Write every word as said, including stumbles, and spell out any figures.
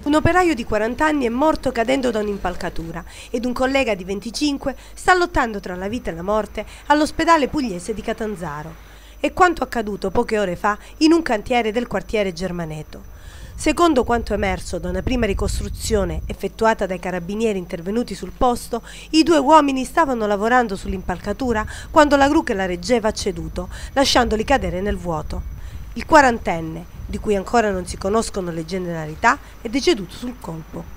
Un operaio di quaranta anni è morto cadendo da un'impalcatura ed un collega di venticinque sta lottando tra la vita e la morte all'ospedale pugliese di Catanzaro. È quanto accaduto poche ore fa in un cantiere del quartiere Germaneto. Secondo quanto emerso da una prima ricostruzione effettuata dai carabinieri intervenuti sul posto, i due uomini stavano lavorando sull'impalcatura quando la gru che la reggeva ha ceduto, lasciandoli cadere nel vuoto. Il quarantenne, di cui ancora non si conoscono le generalità, è deceduto sul colpo.